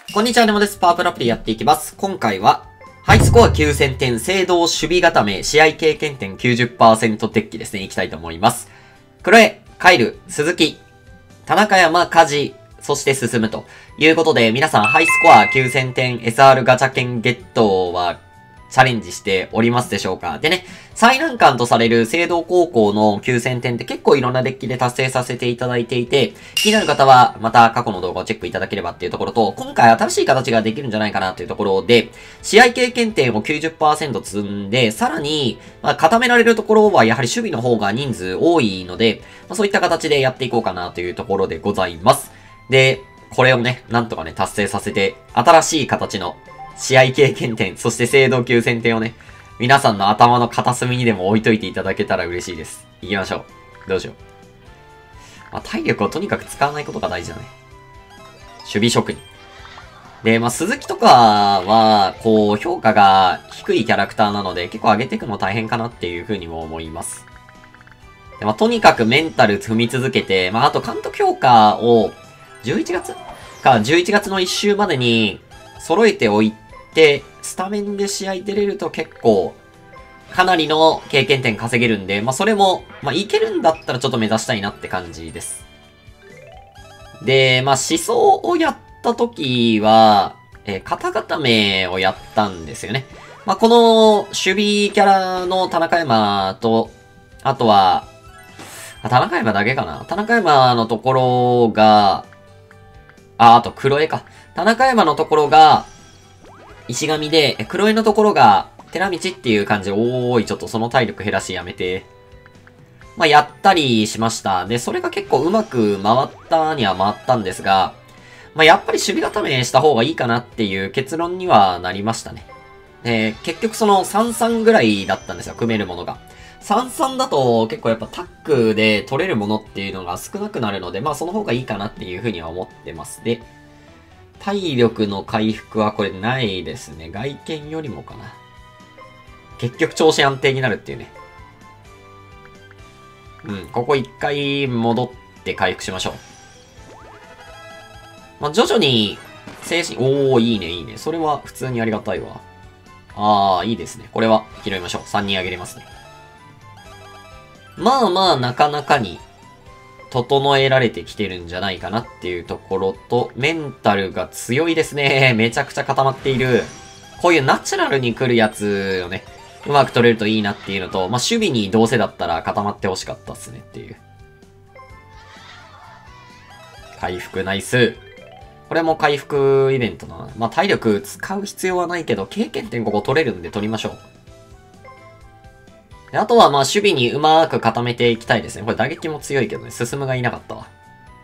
こんにちは、ネモです。パワープルアプリやっていきます。今回は、ハイスコア9000点、聖堂守備固め、試合経験点 90% デッキですね、いきたいと思います。黒江、カイル、鈴木、田中山、梶、そして進むということで、皆さんハイスコア9000点 SR ガチャ券ゲットはチャレンジしておりますでしょうか。でね、最難関とされる聖堂高校の9000点って結構いろんなデッキで達成させていただいていて、気になる方はまた過去の動画をチェックいただければっていうところと、今回新しい形ができるんじゃないかなというところで、試合経験点を 90% 積んで、さらに、固められるところはやはり守備の方が人数多いので、そういった形でやっていこうかなというところでございます。で、これをね、なんとかね、達成させて、新しい形の試合経験点、そして聖堂9000点をね、皆さんの頭の片隅にでも置いといていただけたら嬉しいです。行きましょう。どうしよう。体力をとにかく使わないことが大事だね。守備職人。で、鈴木とかは、評価が低いキャラクターなので、結構上げていくの大変かなっていうふうにも思います。でとにかくメンタル踏み続けて、あと監督評価を、11月の1週までに揃えておいて、スタメンで試合出れると結構、かなりの経験点稼げるんで、それも、いけるんだったらちょっと目指したいなって感じです。で、思想をやった時は、肩固めをやったんですよね。この、守備キャラの田中山と、あとは、田中山だけかな。田中山のところが、あと黒江か。田中山のところが、石神で、黒江のところが、寺道っていう感じで、ちょっとその体力減らしやめて。やったりしました。で、それが結構うまく回ったには回ったんですが、やっぱり守備固めした方がいいかなっていう結論にはなりましたね。結局その3-3ぐらいだったんですよ、組めるものが。3-3だと結構やっぱタックで取れるものっていうのが少なくなるので、その方がいいかなっていうふうには思ってます。で、体力の回復はこれないですね。外見よりもかな。結局調子安定になるっていうね。ここ一回戻って回復しましょう。徐々に、精神、いいね、いいね。それは普通にありがたいわ。いいですね。これは拾いましょう。3人あげれますね。なかなかに、整えられてきてるんじゃないかなっていうところと、メンタルが強いですね。めちゃくちゃ固まっている。こういうナチュラルに来るやつをね、うまく取れるといいなっていうのと、守備にどうせだったら固まってほしかったっすねっていう。回復ナイス。これも回復イベントな。体力使う必要はないけど、経験点ここ取れるんで取りましょう。であとは守備にうまく固めていきたいですね。これ打撃も強いけどね、進むがいなかったわ。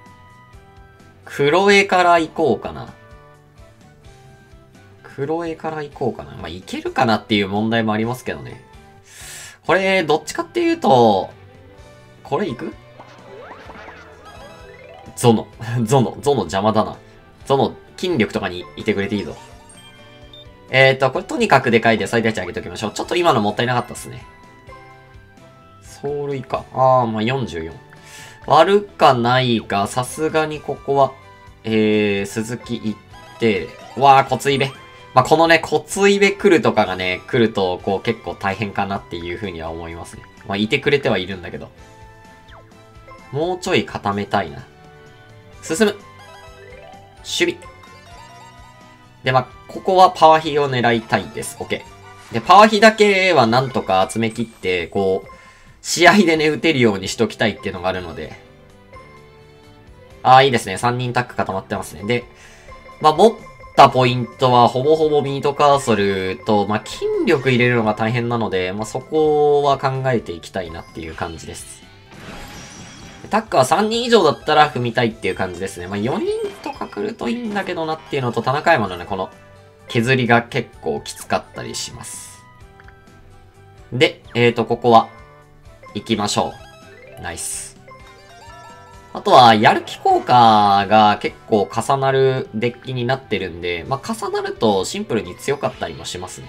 黒江から行こうかな。黒江から行こうかな。いけるかなっていう問題もありますけどね。これ、どっちかっていうと、これ行く？ゾノ邪魔だな。ゾノ、筋力とかにいてくれていいぞ。これとにかくでかいで最大値上げておきましょう。ちょっと今のもったいなかったっすね。走塁か。44。悪かないが、さすがにここは、鈴木行って、コツイベ。このね、コツイベ来るとかがね、来ると、結構大変かなっていうふうには思いますね。いてくれてはいるんだけど。もうちょい固めたいな。進む。守備。で、ここはパワヒを狙いたいです。OK。で、パワヒだけはなんとか集め切って、試合でね、打てるようにしときたいっていうのがあるので。いいですね。3人タック固まってますね。で、持ったポイントはほぼほぼミートカーソルと、筋力入れるのが大変なので、そこは考えていきたいなっていう感じです。タックは3人以上だったら踏みたいっていう感じですね。4人とか来るといいんだけどなっていうのと、田中山のね、この削りが結構きつかったりします。で、ここは、行きましょう。ナイス。あとは、やる気効果が結構重なるデッキになってるんで、重なるとシンプルに強かったりもしますね。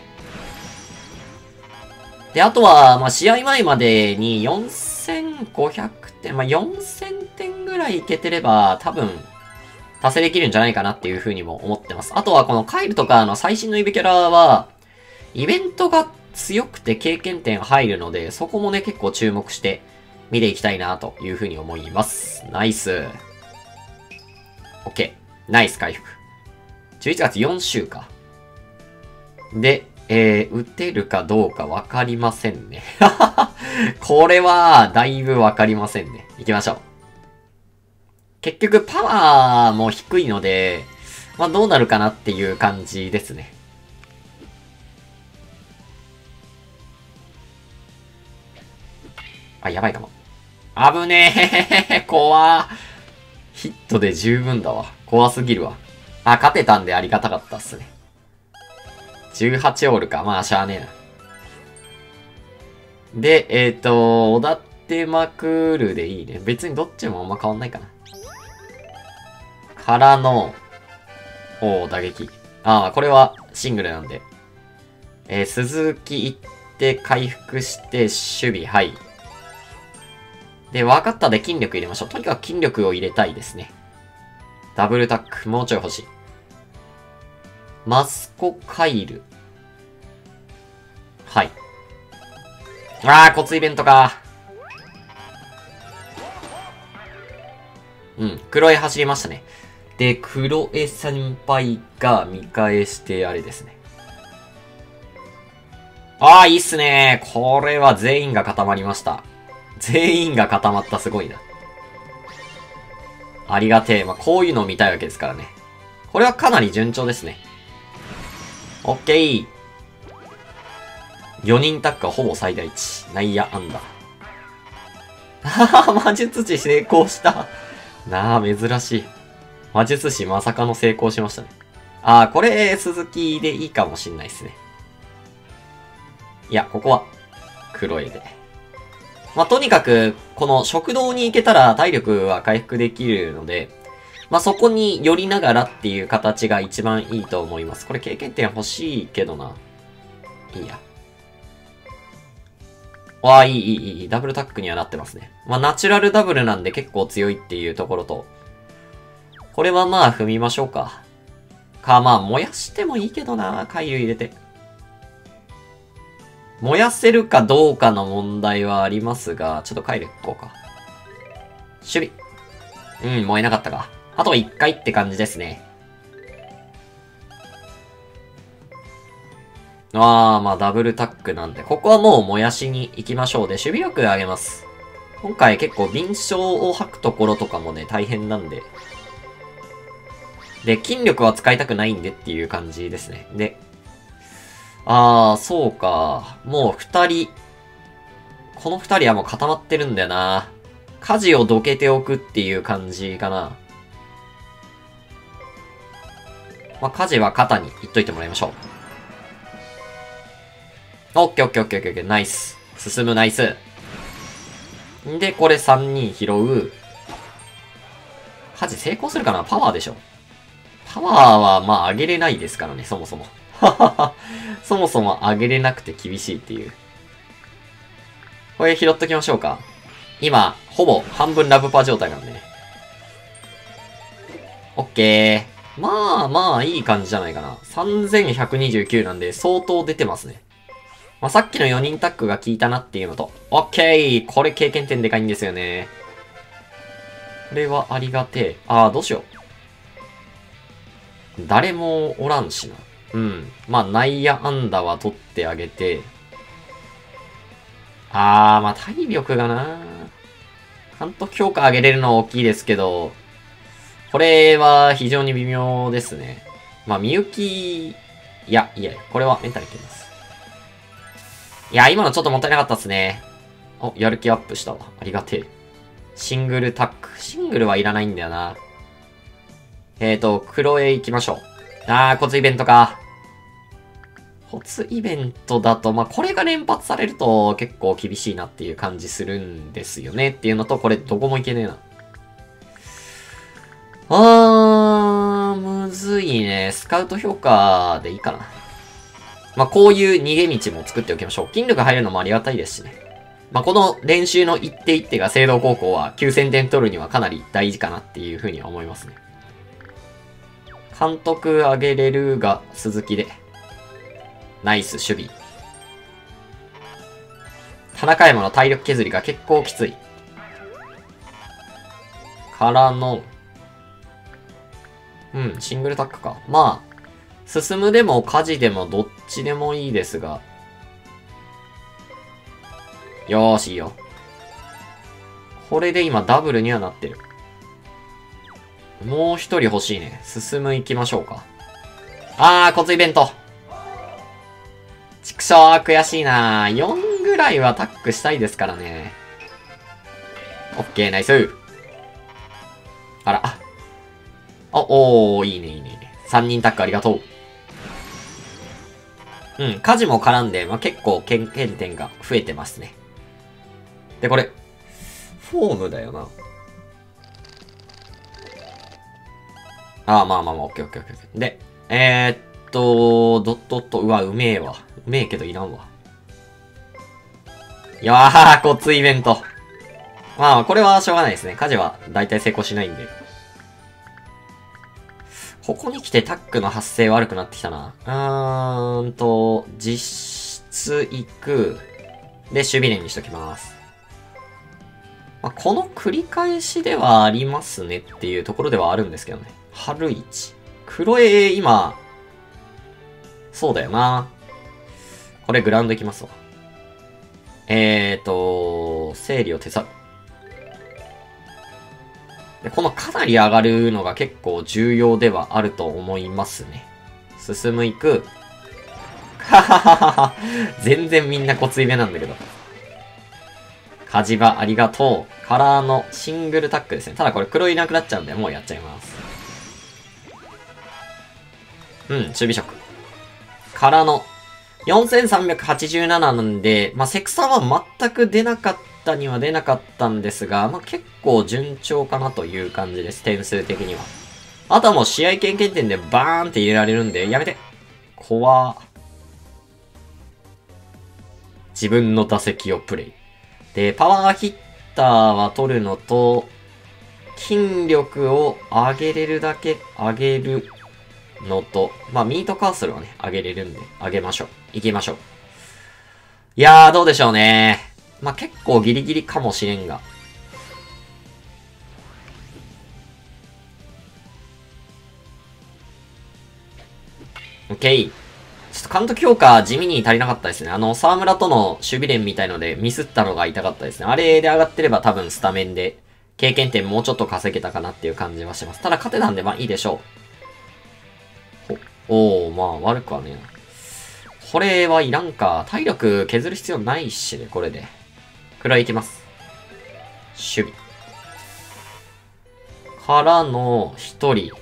で、あとは、試合前までに4500点、4000点ぐらいいけてれば、多分、 達成できるんじゃないかなっていう風にも思ってます。あとはこのカイルとか最新のイベキャラは、イベントが強くて経験点入るので、そこもね、結構注目して見ていきたいなという風に思います。ナイス。OK。ナイス回復。11月4週か。で、打てるかどうかわかりませんね。これは、だいぶわかりませんね。行きましょう。結局、パワーも低いので、まあ、どうなるかなっていう感じですね。あ、やばいかも。危ねえ。怖ヒットで十分だわ。怖すぎるわ。あ、勝てたんでありがたかったっすね。18オールか。まあ、しゃあねえな。で、おだってまくるでいいね。別にどっちもあんま変わんないかな。からの、打撃。ああ、これはシングルなんで。鈴木行って回復して守備、はい。で、分かったで筋力入れましょう。とにかく筋力を入れたいですね。ダブルタック、もうちょい欲しい。マスコカイル。はい。あー、コツイベントか。うん、黒江走りましたね。で、黒江先輩が見返してあれですね。あー、いいっすね。これは全員が固まりました。全員が固まった、すごいな。ありがてえ。まあ、こういうのを見たいわけですからね。これはかなり順調ですね。オッケー。4人タックはほぼ最大値。内野安打。はは、魔術師成功した。なあ、珍しい。魔術師まさかの成功しましたね。ああ、これ、鈴木でいいかもしんないですね。いや、ここは、黒江で。まあ、とにかく、この食堂に行けたら体力は回復できるので、まあ、そこに寄りながらっていう形が一番いいと思います。これ経験点欲しいけどな。いいや。わあ、いい。ダブルタックにはなってますね。まあ、ナチュラルダブルなんで結構強いっていうところと、これはまあ踏みましょうか。まあ燃やしてもいいけどな、回流入れて。燃やせるかどうかの問題はありますが、ちょっと回流いこうか。守備。うん、燃えなかったか。あと1回って感じですね。まあダブルタックなんで、ここはもう燃やしに行きましょう。で、守備力上げます。今回結構敏捷を吐くところとかもね、大変なんで。で、筋力は使いたくないんでっていう感じですね。で、そうか。もう2人。この2人はもう固まってるんだよな。舵をどけておくっていう感じかな。まあ、舵は肩にいっといてもらいましょう。オッケー。ナイス。進むナイス。んで、これ3人拾う。舵成功するかな？パワーでしょ。パワーはまあ上げれないですからね、そもそも。そもそも上げれなくて厳しいっていう。これ拾っときましょうか。今、ほぼ半分ラブパ状態なんでね。オッケー。まあいい感じじゃないかな。3129なんで相当出てますね。まあ、さっきの4人タックが効いたなっていうのと。オッケー。これ経験点でかいんですよね。これはありがてえ。どうしよう。誰もおらんしな。うん。まあ、内野安打は取ってあげて。まあ、体力がな。監督評価上げれるのは大きいですけど、これは非常に微妙ですね。まあ、みゆき、いや、これはメンタルいきます。いや、今のちょっともったいなかったっすね。やる気アップしたわ。ありがてえ。シングルタック。シングルはいらないんだよな。黒へ行きましょう。コツイベントか。コツイベントだと、まあ、これが連発されると結構厳しいなっていう感じするんですよね。っていうのと、これどこもいけねえな。むずいね。スカウト評価でいいかな。まあ、こういう逃げ道も作っておきましょう。筋力入るのもありがたいですしね。まあ、この練習の一手一手が聖堂高校は9000点取るにはかなり大事かなっていうふうには思いますね。 監督上げれるが鈴木で。ナイス守備。田中山の体力削りが結構きつい。からの、シングルタックか。まあ、進むでも火事でもどっちでもいいですが。よーし、いいよ。これで今ダブルにはなってる。もう一人欲しいね。進む行きましょうか。コツイベント。ちくしょう、悔しいな。4ぐらいはタックしたいですからね。オッケー、ナイス。あら。いいね、いいね、いいね。3人タックありがとう。火事も絡んで、結構経験点が増えてますね。で、これ、フォームだよな。まあ、オッケーオッケーオッケー。で、うわ、うめえわ。うめえけどいらんわ。いやー、コツイベント。まあ、これはしょうがないですね。火事は大体成功しないんで。ここに来てタックの発生悪くなってきたな。実質行く。で、守備連にしときます。この繰り返しではありますねっていうところではあるんですけどね。春一。黒江、今、そうだよな。これグラウンド行きますわ。整理を手伝う。で、このかなり上がるのが結構重要ではあると思いますね。進む行く。はははは。全然みんなコツイベなんだけど。火事場ありがとう。カラーのシングルタックですね。ただこれ黒いなくなっちゃうんで、もうやっちゃいます。守備職。からの4387なんで、セクサは全く出なかったには出なかったんですが、結構順調かなという感じです。点数的には。あとはもう試合経験点でバーンって入れられるんで、やめて。怖自分の打席をプレイ。で、パワーヒッターは取るのと、筋力を上げれるだけ上げるのと、ミートカーソルをね、上げれるんで、上げましょう。行きましょう。いやー、どうでしょうね。結構ギリギリかもしれんが。オッケー。ちょっと監督評価地味に足りなかったですね。沢村との守備連みたいのでミスったのが痛かったですね。あれで上がってれば多分スタメンで、経験点もうちょっと稼げたかなっていう感じはします。ただ勝てたんでいいでしょう。悪くはね。これはいらんか。体力削る必要ないしね、これで。くらいいきます。守備。からの一人。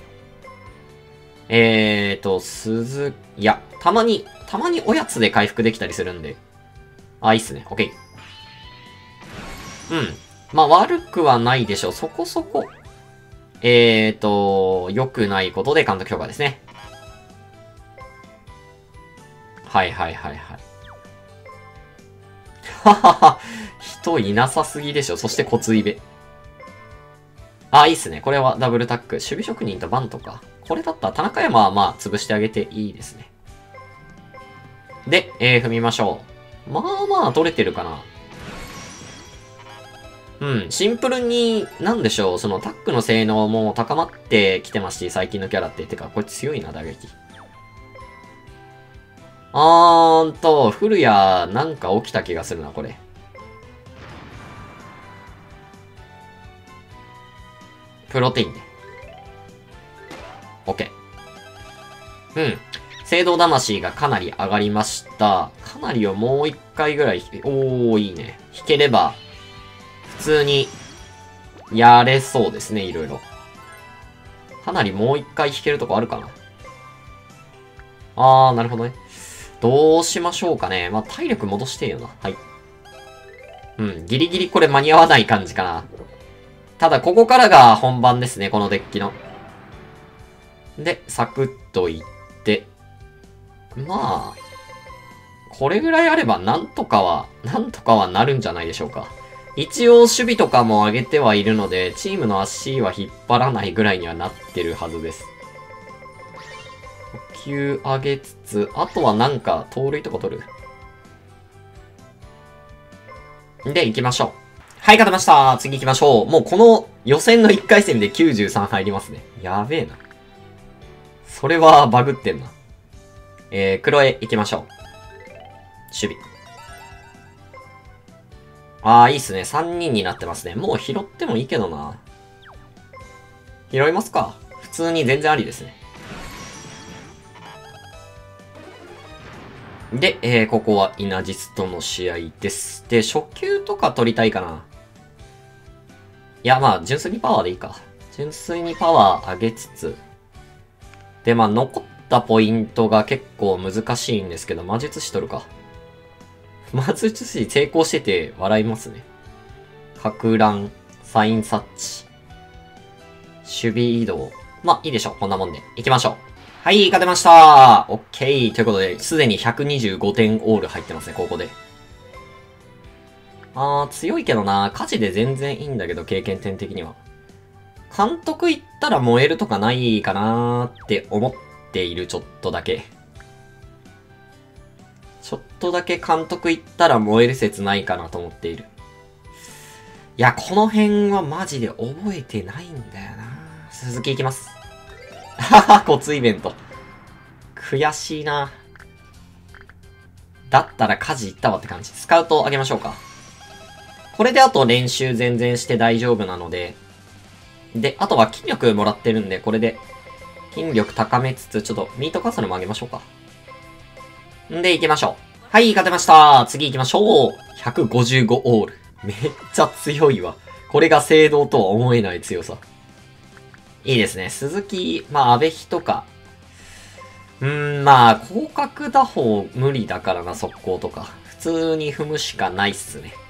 いや、たまにおやつで回復できたりするんで。いいっすね。オッケー。悪くはないでしょう。そこそこ。良くないことで監督評価ですね。はいはいはいはい。ははは。人いなさすぎでしょ。そしてコツイベ。いいっすね。これはダブルタック。守備職人とバンとか。これだったら田中山は潰してあげていいですね。で、踏みましょう。取れてるかな。シンプルに、なんでしょう。そのタックの性能も高まってきてますし、最近のキャラって。てか、これ強いな、打撃。古谷、なんか起きた気がするな、これ。プロテインで。OK。聖堂魂がかなり上がりました。かなりをもう一回ぐらい、いいね。引ければ、普通に、やれそうですね、いろいろ。かなりもう一回引けるとこあるかな。なるほどね。どうしましょうかね。体力戻してよな。はい。ギリギリこれ間に合わない感じかな。ただ、ここからが本番ですね、このデッキの。で、サクッといって。これぐらいあればなんとかはなるんじゃないでしょうか。一応、守備とかも上げてはいるので、チームの足は引っ張らないぐらいにはなってるはずです。 球上げつつ、あとはなんか、盗塁とか取る？で、行きましょう。はい、勝てました。次行きましょう。もうこの予選の1回戦で93入りますね。やべえな。それはバグってんな。黒絵行きましょう。守備。いいっすね。3人になってますね。もう拾ってもいいけどな。拾いますか。普通に全然ありですね。で、ここはイナジスとの試合です。で、初球とか取りたいかな。いや、まあ、純粋にパワーでいいか。純粋にパワー上げつつ。で、まあ、残ったポイントが結構難しいんですけど、魔術師取るか。魔術師成功してて笑いますね。か乱、サイン察知。守備移動。まあ、いいでしょう。こんなもんで。行きましょう。はい、勝てました。オッケー。ということで、すでに125点オール入ってますね、ここで。強いけどな。火事で全然いいんだけど、経験点的には。監督行ったら燃えるとかないかなーって思っている、ちょっとだけ。ちょっとだけ監督行ったら燃える説ないかなと思っている。いや、この辺はマジで覚えてないんだよな。続き行きます。はは、コツイベント。悔しいな。だったら火事行ったわって感じ。スカウトあげましょうか。これであと練習全然して大丈夫なので。で、あとは筋力もらってるんで、これで筋力高めつつ、ちょっとミートカスルもあげましょうか。んで、行きましょう。はい、勝てました。次行きましょう。155オール。めっちゃ強いわ。これが聖堂とは思えない強さ。いいですね。鈴木、まあ、安倍比とか。まあ、広角打法無理だからな、速攻とか。普通に踏むしかないっすね。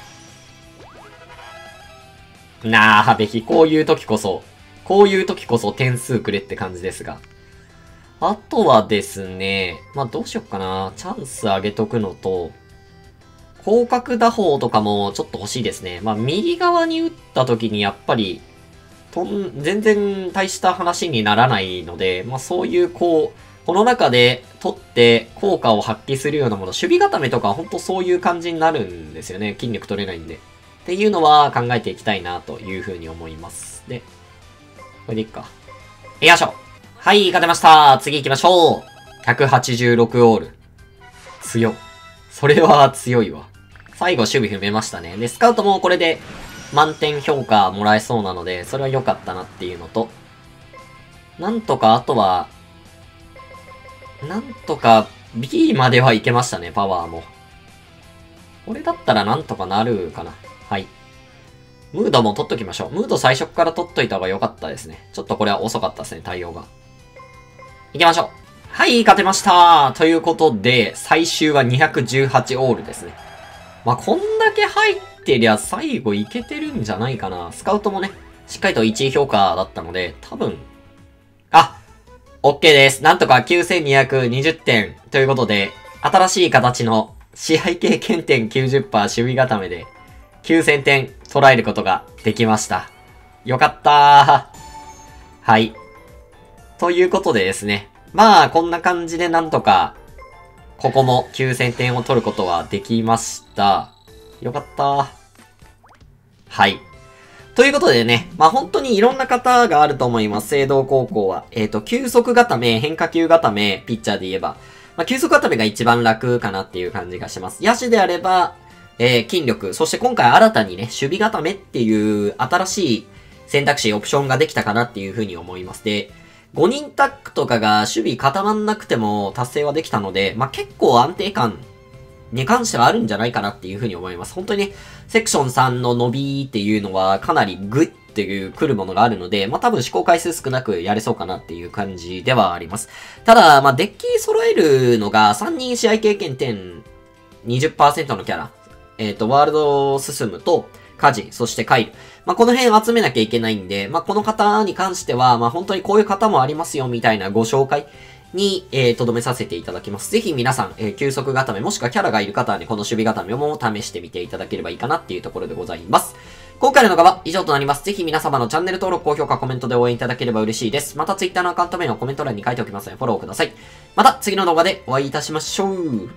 なあ、安倍比、こういう時こそ点数くれって感じですが。あとはですね、まあどうしよっかな。チャンス上げとくのと、広角打法とかもちょっと欲しいですね。まあ右側に打った時にやっぱり、全然大した話にならないので、まあそういうこの中で取って効果を発揮するようなもの、守備固めとかは本当そういう感じになるんですよね。筋力取れないんで。っていうのは考えていきたいなというふうに思います。で、これでいっか。よいしょ。はい、勝てました。次行きましょう。186オール。強。それは強いわ。最後守備踏めましたね。で、スカウトもこれで満点評価もらえそうなので、それは良かったなっていうのと、なんとかあとは、なんとか B まではいけましたね、パワーも。これだったらなんとかなるかな。はい。ムードも取っときましょう。ムード最初から取っといた方が良かったですね。ちょっとこれは遅かったですね、対応が。行きましょう。はい、勝てました。ということで、最終は218オールですね。まあ、こんだけ入ってりゃ最後いけてるんじゃないかな。スカウトもね、しっかりと1位評価だったので、多分、OK です。なんとか9220点ということで、新しい形の試合経験点 90% 守備固めで9000点捉えることができました。よかったー。はい。ということでですね。まあ、こんな感じでなんとか、ここも9000点を取ることはできました。よかったー。はい。ということでね、まあ本当にいろんな方があると思います。聖堂高校は。球速固め、変化球固め、ピッチャーで言えば。まあ球速固めが一番楽かなっていう感じがします。野手であれば、筋力、そして今回新たにね、守備固めっていう新しい選択肢、オプションができたかなっていうふうに思います。で、5人タックとかが守備固まんなくても達成はできたので、まあ結構安定感に関してはあるんじゃないかなっていうふうに思います。本当にね、セクション3の伸びっていうのはかなりグッっていう来るものがあるので、まあ多分試行回数少なくやれそうかなっていう感じではあります。ただ、まあデッキ揃えるのが3人試合経験点 20% のキャラ、ワールド進むと、カジ、そしてカイル。まあ、この辺集めなきゃいけないんで、まあ、この方に関しては、まあ、本当にこういう方もありますよ、みたいなご紹介に、とどめさせていただきます。ぜひ皆さん、急速固め、もしくはキャラがいる方はね、この守備固めも試してみていただければいいかなっていうところでございます。 今回の動画は以上となります。ぜひ皆様のチャンネル登録、高評価、コメントで応援いただければ嬉しいです。また Twitter のアカウント名のコメント欄に書いておきますのでフォローください。また次の動画でお会いいたしましょう。